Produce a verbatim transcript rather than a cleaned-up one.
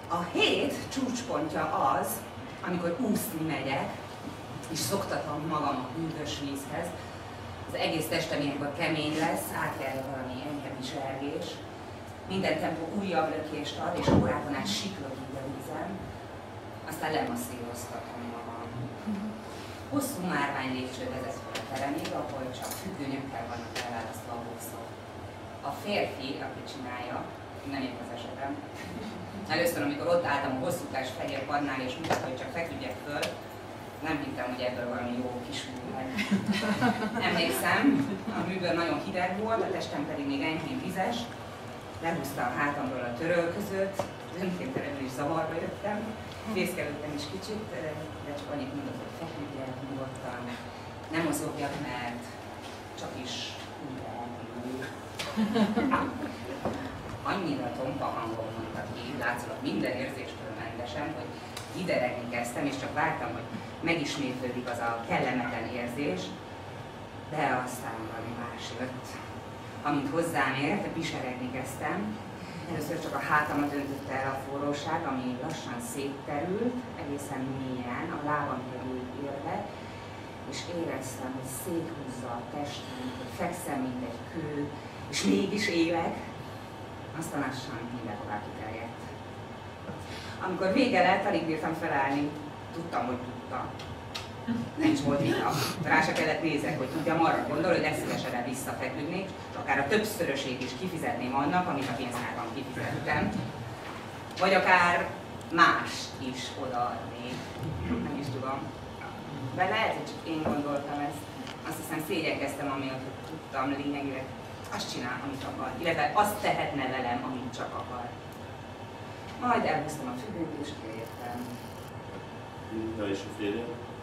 A hét csúcspontja az, amikor úszni megyek, és szoktatom magam a hűvös vízhez. Az egész testem ilyenkor kemény lesz, átjárja valami enyhe bizsergés. Minden tempó újabb lökést ad, és órában át siklok így a vízen. Aztán lemasszíroztatom magam. Hosszú márvány lépcső vezet fel a teremig, ahol csak függönyökkel vannak elválasztva a boxok. A férfi, aki csinálja, nem épp az esetem. Először, amikor ott álltam a hosszúkás fehér padnál, és mutatta, hogy csak feküdjek föl, nem hittem, hogy ebből valami jó kismű meg. Emlékszem, a műből nagyon hideg volt, a testem pedig még enyhén vizes. Lehúzta a hátamról a törölközőt, önkéntelenül is zavarba jöttem. Fészkelődtem is kicsit, de csak annyit mondott, hogy feküdjek nyugodtan. Nem mozogjak, mert csak is úgy elmúl. Annyira tompa hangon mondta ki, látszott minden érzéstől mentesen, hogy hideregni kezdtem, és csak vártam, hogy megismétlődik az a kellemetlen érzés, de aztán valami más jött. Amint hozzám ért, piseregni kezdtem. Először csak a hátamat öntötte el a forróság, ami lassan szétterült, egészen mélyen, a lábam körül érve, és éreztem, hogy széthúzza a testem, hogy fekszem, mint egy kő, és mégis élek. Aztán lassan mindenhová kiterjedt. Amikor vége lett, alig bírtam felállni, tudtam, hogy tudta. Nem is volt vita. Rá se kellett nézek, hogy tudjam, arra gondol, hogy legszívesebben visszafeküdnék, és akár a többszörösét is kifizetném annak, amit a pénztárban kifizettem. Vagy akár mást is odaadnék. Nem is tudom. De lehet, hogy csak én gondoltam ezt. Azt hiszem szégyenkeztem, amiatt, hogy tudtam lényegileg azt csinál, amit akar, illetve azt tehetne velem, amit csak akar. Majd elhúztam a függönyt és kiértem. Ja, és a férjem?